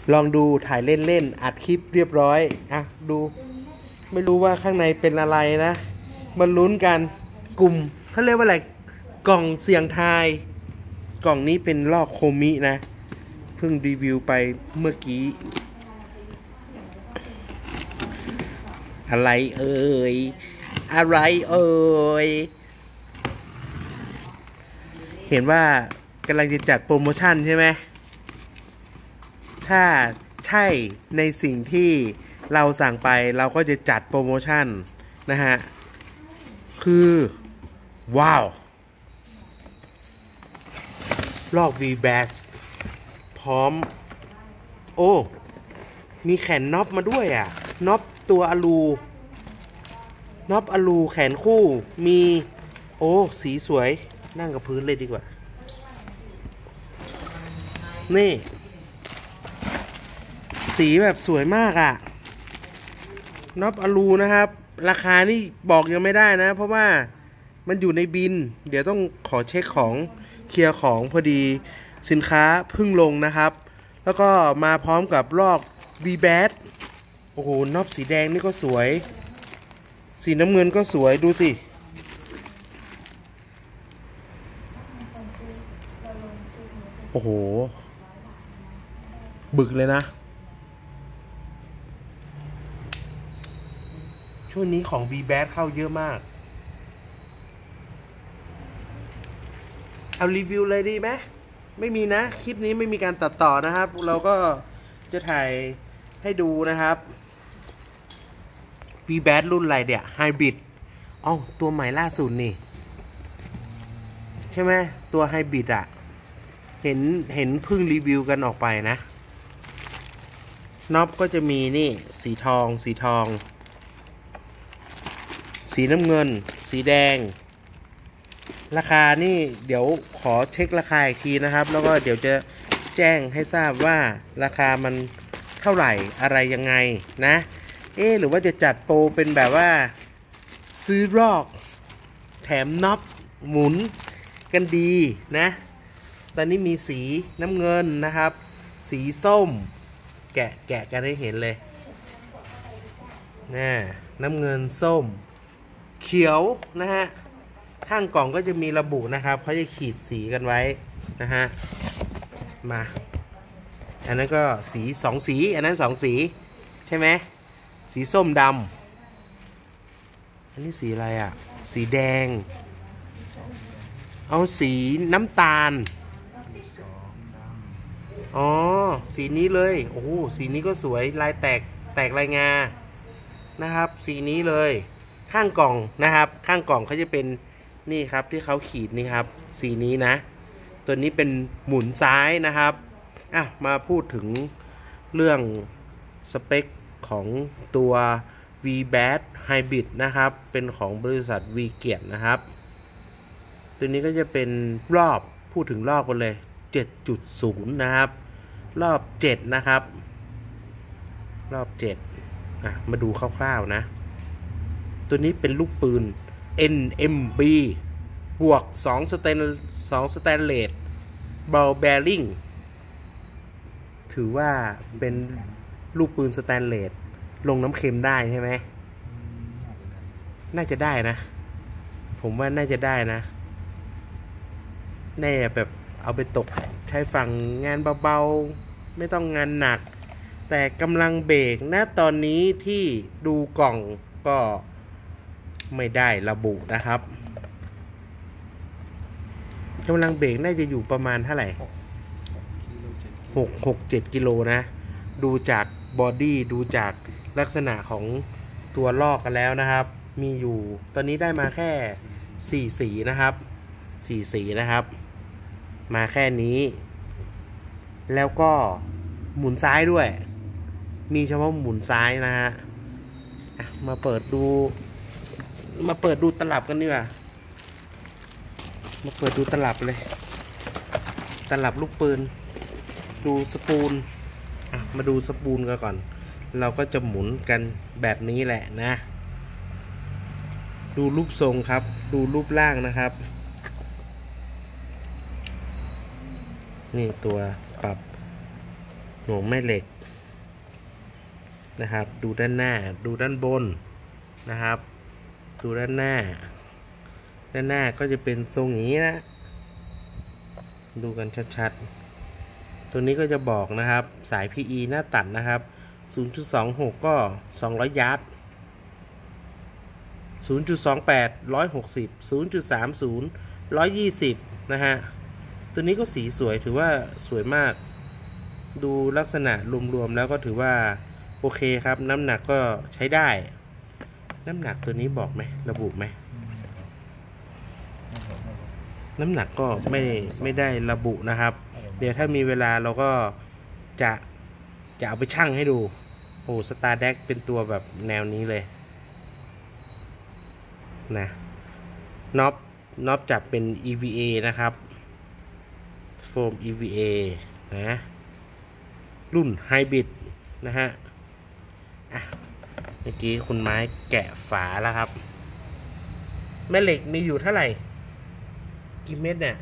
ลองดูถ่ายเล่นๆอัดคลิปเรียบร้อยอ่ะดูไม่รู้ว่าข้างในเป็นอะไรนะมาลุ้นกันกลุ่มเขาเรียกว่าอะไรกล่องเสียงทายกล่องนี้เป็นลอกโคมินะเพิ่งรีวิวไปเมื่อกี้อะไรเอ่ยอะไรเอ่ยเห็นว่ากำลังจะจัดโปรโมชั่นใช่ไหมถ้าใช่ในสิ่งที่เราสั่งไปเราก็จะจัดโปรโมชั่นนะฮะคือว้าวลอก V-Bass พร้อมโอ้มีแขนน็อปมาด้วยอ่ะน็อปตัวอลูน็อปอลูแขนคู่มีโอ้สีสวยนั่งกับพื้นเลยดีกว่านี่สีแบบสวยมากอ่ะน็อปอลูนะครับราคานี่บอกยังไม่ได้นะเพราะว่ามันอยู่ในบินเดี๋ยวต้องขอเช็คของเคลียร์ของพอดีสินค้าเพิ่งลงนะครับแล้วก็มาพร้อมกับลอก V-Bass โอ้โหน็อปสีแดงนี่ก็สวยสีน้ำเงินก็สวยดูสิโอ้โหบึกเลยนะช่วงนี้ของ V-Bass เข้าเยอะมากเอารีวิวเลยดีไหมไม่มีนะคลิปนี้ไม่มีการตัดต่อนะครับเราก็จะถ่ายให้ดูนะครับ V-Bass รุ่นอะไรเดี๋ยไฮบริดอ้าวตัวใหม่ล่าสุดนี่ใช่ไหมตัวไฮบริดอะเห็นเพิ่งรีวิวกันออกไปนะน็อปก็จะมีนี่สีทองสีน้ำเงินสีแดงราคานี่เดี๋ยวขอเช็คราคาอีกทีนะครับแล้วก็เดี๋ยวจะแจ้งให้ทราบว่าราคามันเท่าไหร่อะไรยังไงนะหรือว่าจะจัดโปรเป็นแบบว่าซื้อรอกแถมน็อปหมุนกันดีนะตอนนี้มีสีน้ำเงินนะครับสีส้มแกะกันให้เห็นเลยนะน้ำเงินส้มเขียวนะฮะข้างกล่องก็จะมีระบุนะครับเขาจะขีดสีกันไว้นะฮะมาอันนั้นก็สี2สีอันนั้น2สีใช่ไหมสีส้มดำอันนี้สีอะไรอ่ะสีแดงเอาสีน้ำตาลอ๋อสีนี้เลยโอ้โหสีนี้ก็สวยลายแตกลายงานะครับสีนี้เลยข้างกล่องนะครับข้างกล่องเขาจะเป็นนี่ครับที่เขาขีดนี่ครับสีนี้นะตัวนี้เป็นหมุนซ้ายนะครับมาพูดถึงเรื่องสเปคของตัว V-Bass Hybrid นะครับเป็นของบริษัท V เกียรตินะครับตัวนี้ก็จะเป็นรอบพูดถึงรอบกันเลย 7.0 นะครับรอบ7นะครับรอบ7มาดูคร่าวๆนะตัวนี้เป็นลูกปืน NMB บวก2 สแตนเลสบอลแบริ่งถือว่าเป็นลูกปืนสแตนเลสลงน้ำเค็มได้ใช่ไหมน่าจะได้นะผมว่าน่าจะได้นะแน่แบบเอาไปตกใช้ฝั่งงานเบาๆไม่ต้องงานหนักแต่กำลังเบรกนะตอนนี้ที่ดูกล่องก็ไม่ได้ระบุนะครับกำลังเบรกน่าจะอยู่ประมาณเท่าไหร่6-7 กิโลนะดูจากบอดี้ดูจากลักษณะของตัวลอกกันแล้วนะครับมีอยู่ตอนนี้ได้มาแค่4 สีนะครับ4 สีนะครับมาแค่นี้แล้วก็หมุนซ้ายด้วยมีเฉพาะหมุนซ้ายนะฮะมาเปิดดูตลับกันดีกว่ามาเปิดดูตลับเลยตลับลูกปืนดูสปูลมาดูสปูลกันก่อนเราก็จะหมุนกันแบบนี้แหละนะดูรูปทรงครับดูรูปร่างนะครับนี่ตัวปรับหน่วงแม่เหล็กนะครับ ดูด้านหน้าดูด้านบนนะครับ ดูด้านหน้าก็จะเป็นทรงอย่างนี้นะดูกันชัดๆตัวนี้ก็จะบอกนะครับสาย PE หน้าตัดนะครับ 0.26 ก็200 ยาร์ด 0.28 160 0.30 120นะฮะตัวนี้ก็สีสวยถือว่าสวยมากดูลักษณะรวมๆแล้วก็ถือว่าโอเคครับน้ำหนักก็ใช้ได้น้ำหนักตัวนี้บอกไหมระบุไหมน้ำหนักก็ไม่ได้ระบุนะครับเดี๋ยวถ้ามีเวลาเราก็จะเอาไปชั่งให้ดูโอ้สตาร์แดกเป็นตัวแบบแนวนี้เลยนะน็อปจับเป็น EVA นะครับโฟม EVA นะรุ่นไฮบริดนะฮะเมื่อกี้คุณไม้แกะฝาแล้วครับแม่เหล็กมีอยู่เท่าไหร่กี่เม็ดเนี่ย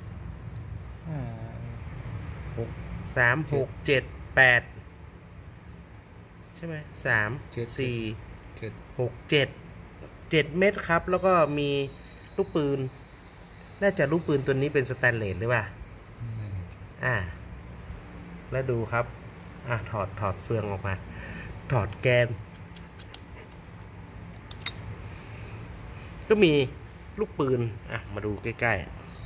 3 6 7 8ใช่ไหม3 4 6 7 เม็ดครับแล้วก็มีลูกปืนน่าจะลูกปืนตัวนี้เป็นสแตนเลสหรือเปล่าแล้วดูครับถอดเฟืองออกมาถอดแกนก็มีลูกปืนมาดูใกล้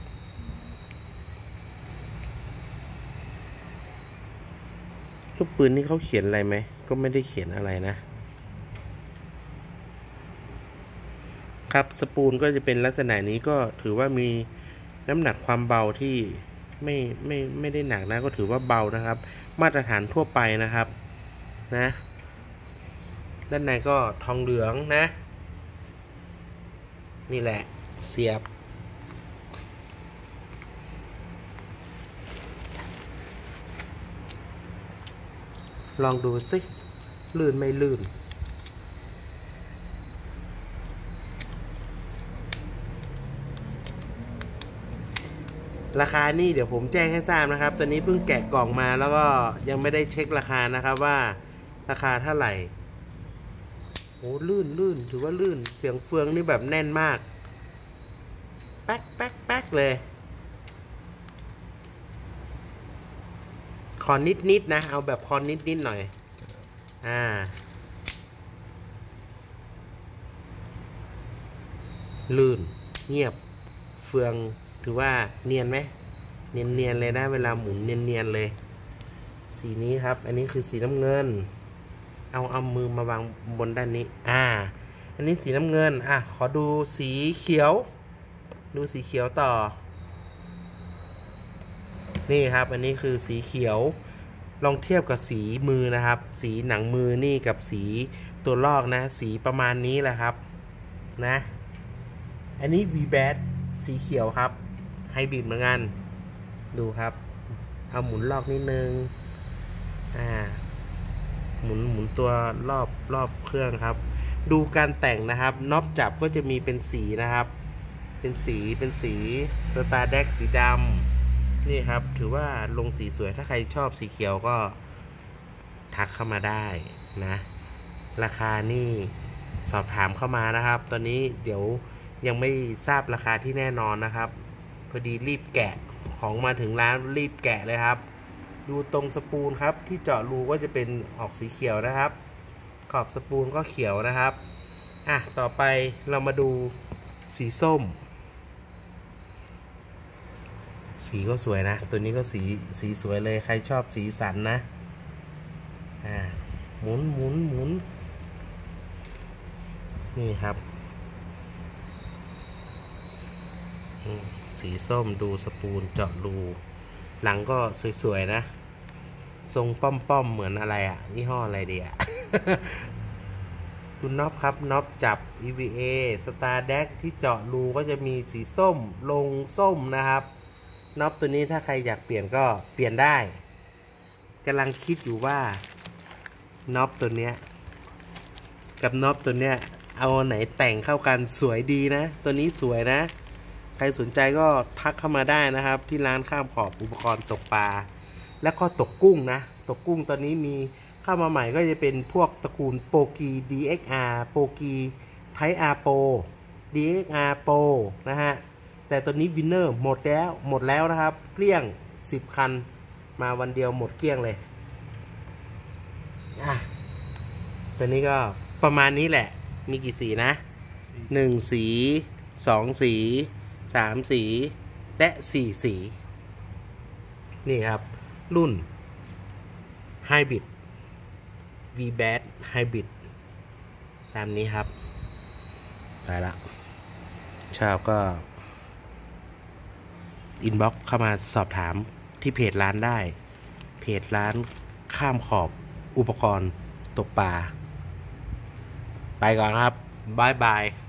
ๆลูกปืนนี่เขาเขียนอะไรไหมก็ไม่ได้เขียนอะไรนะครับสปูลก็จะเป็นลักษณะนี้ก็ถือว่ามีน้ำหนักความเบาที่ไม่ได้หนักนะก็ถือว่าเบานะครับมาตรฐานทั่วไปนะครับนะด้านในก็ทองเหลืองนะนี่แหละเสียบลองดูสิลื่นไม่ลื่นราคานี่เดี๋ยวผมแจ้งให้ทราบนะครับตอนนี้เพิ่งแกะกล่องมาแล้วก็ยังไม่ได้เช็คราคานะครับว่าราคาเท่าไหร่โอ้ลื่นถือว่าลื่นเสียงเฟืองนี่แบบแน่นมากแป๊กเลยคอนนิดนะเอาแบบคอนนิดหน่อยลื่นเงียบเฟืองถือว่าเนียนไหมเนียนเลยนะเวลาหมุนเนียนเลยสีนี้ครับอันนี้คือสีน้ำเงินเอามือมาวางบนด้านนี้อันนี้สีน้ำเงินขอดูสีเขียวดูสีเขียวต่อนี่ครับอันนี้คือสีเขียวลองเทียบกับสีมือนะครับสีหนังมือนี่กับสีตัวลอกนะสีประมาณนี้แหละครับนะอันนี้ V-Bat สีเขียวครับไฮบริดเหมือนกันดูครับเอาหมุนลอกนิดนึงหมุนตัวรอบเครื่องครับดูการแต่งนะครับน็อปจับก็จะมีเป็นสีนะครับเป็นสีสตาร์แดกสีดำนี่ครับถือว่าลงสีสวยถ้าใครชอบสีเขียวก็ทักเข้ามาได้นะราคานี่สอบถามเข้ามานะครับตอนนี้เดี๋ยวยังไม่ทราบราคาที่แน่นอนนะครับพอดีรีบแกะของมาถึงร้านรีบแกะเลยครับดูตรงสปูลครับที่เจาะรูก็จะเป็นออกสีเขียวนะครับขอบสปูลก็เขียวนะครับต่อไปเรามาดูสีส้มสีก็สวยนะตัวนี้ก็สีสวยเลยใครชอบสีสันนะหมุนนี่ครับสีส้มดูสปูลเจาะรูหลังก็สวยๆนะทรงป้อมเหมือนอะไรยี่ห้ออะไรดีดูน็อปครับน็อปจับ EVA Star Deck ที่เจาะรูก็จะมีสีส้มลงส้มนะครับน็อปตัวนี้ถ้าใครอยากเปลี่ยนก็เปลี่ยนได้กำลังคิดอยู่ว่าน็อปตัวเนี้ยกับน็อปตัวเนี้ยเอาไหนแต่งเข้ากันสวยดีนะตัวนี้สวยนะใครสนใจก็ทักเข้ามาได้นะครับที่ร้านข้ามขอบอุปกรณ์ตกปลาแล้วก็ตกกุ้งนะตกกุ้งตอนนี้มีเข้ามาใหม่ก็จะเป็นพวกตระกูลโปกี DXR โปกีไทอาร์โป DXR Pro นะฮะแต่ตัวนี้วินเนอร์หมดแล้วนะครับเกลี้ยง10 คันมาวันเดียวหมดเกลี้ยงเลยตัวนี้ก็ประมาณนี้แหละมีกี่สีนะ1 สี2 สี3 สีและ4 สีนี่ครับรุ่น Hybrid V-Bass Hybrid ตามนี้ครับตายละชอบก็อินบ็อกซ์เข้ามาสอบถามที่เพจร้านได้เพจร้านข้ามขอบอุปกรณ์ตกปลาไปก่อนครับบ๊ายบาย